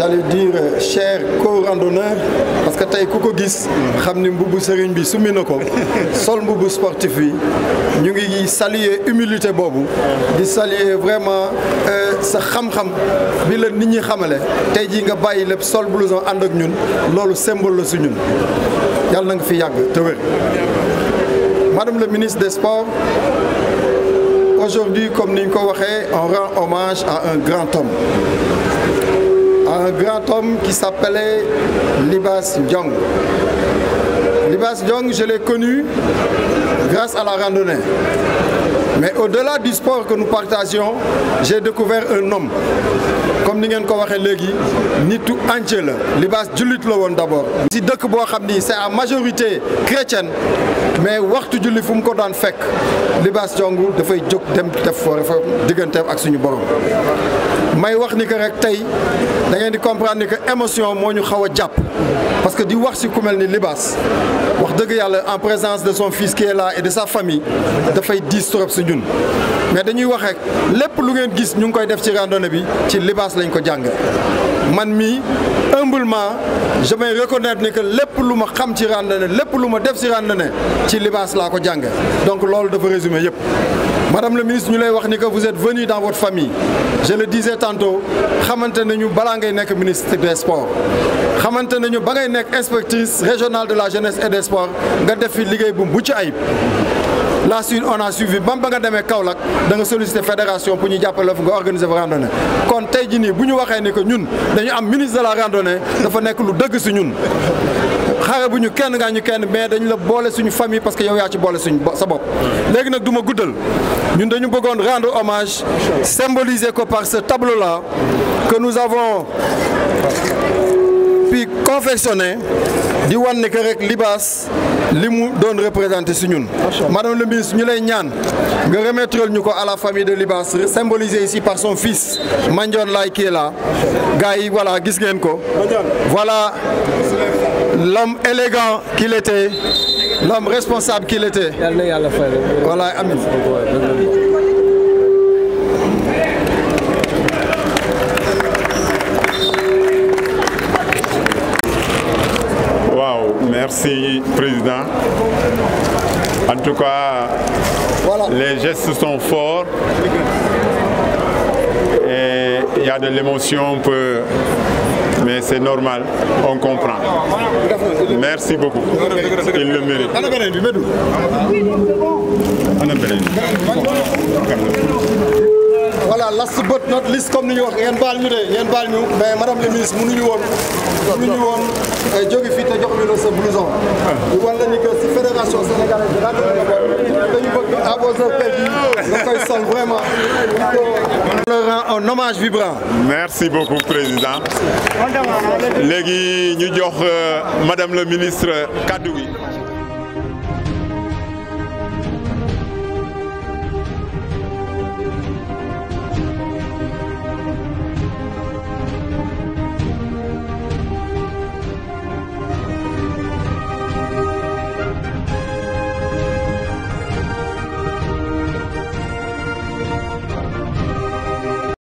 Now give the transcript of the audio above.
j'allais dire cher co-randonneur parce que tey ku ko gis xam ni mbubu sëriñ bi summi na ko sol mbubu sportif yi ñu ngi saluer humilité boobu di saluer vraiment sa xam-xam bi la nit ñi xamale tey jii nga bàyyi lépp sol blouson ànd ak ñun loolu symbole la su ñun yàlla na nga fi yàgg te wér. Madame le ministre des Sports, aujourd'hui, comme nous l'avons dit, on rend hommage à un grand homme. À un grand homme qui s'appelait Libas Ndiong. Libas Ndiong, je l'ai connu grâce à la randonnée. Mais au-delà du sport que nous partagions, j'ai découvert un homme. Comme nous l'avons dit, nitu entier la Libas jullit la woon d'abord. Si dëkk boo xam ni c'est à majorité chrétienne mais waxtu julli fu mu ko daan fekk Libas Ndiong dafay jóg dem def foo digganteem ak suñu borom. may wax ni que rek tey da ngeen di comprendre ni que émotion moo ñu xaw a jàpp parce que di wax si ku mel ni Libas wax dëgg yàlla en présence de son fils qui est là et de sa famille dafay diis trop si ñun. mais dañuy wax rek lépp lu ngeen gis ñu ngi koy def ci randonnée bi ci Libas lañ ko jàng man mii humblement je vais reconnaître ni que lépp lu ma xam ci randonnée lépp lu ma def ci randonnée ci Libas laa ko jàng donc loolu dafa résumé yëpp. Madame le ministre ñu lay wax ni que vous êtes venu dans votre famille je le disais tantôt xamante nañu balaa ngay nekk ministre des sports xamante nañu ba ngay nekk inspectrice régionale de la jeunesse et des sports nga def fi liggéey bu mucc ayib. La suite on a suivi bam ba nga demee Kaolack da nga solliciter fédération pour ñu jàppale fa nga organiser fa randonnée kon tey jii nii bu ñu waxee ni que ñun dañu am ministre de la randonnée dafa nekk lu dëgg si ñun. xare bu ñu kenn ngaa ñu kenn mais dañu la boole suñu famille parce que yow yaa ci boole suñu sa bopp. léegi nag du ma guddal ñun dañu bëggoon rendre hommage symboliser ko par ce tableau là que nous avons pu confectionner di wan ne que rek Libas li mu doon représenté si ñun. Madame le ministre ñu lay ñaan nga remettre ñu ko à la famille de Libas symbolisé ici par son fils Mandione Laye qui est là gars yi voilà gis ngeen ko voilà. L'homme élégant qu'il était, l'homme responsable qu'il était. Voilà, amin. Wow, merci Président. En tout cas, voilà. Les gestes sont forts. Et il y a de l'émotion un peu. Mais c'est normal, on comprend. Merci beaucoup. Il le mérite. Voilà, last but not least, comme nous disons, il y a une balle, mais Madame le ministre, nous nous jóge fii te jox ñu la sa blouson. ñu wan la ni que si fédération sénégalaise de randonnée dañu bëgg à vos appels nga koy sol vraiment. On leur rend un hommage vibrant. Merci beaucoup Président. léegi ñu jox Madame le ministre kaddu gi.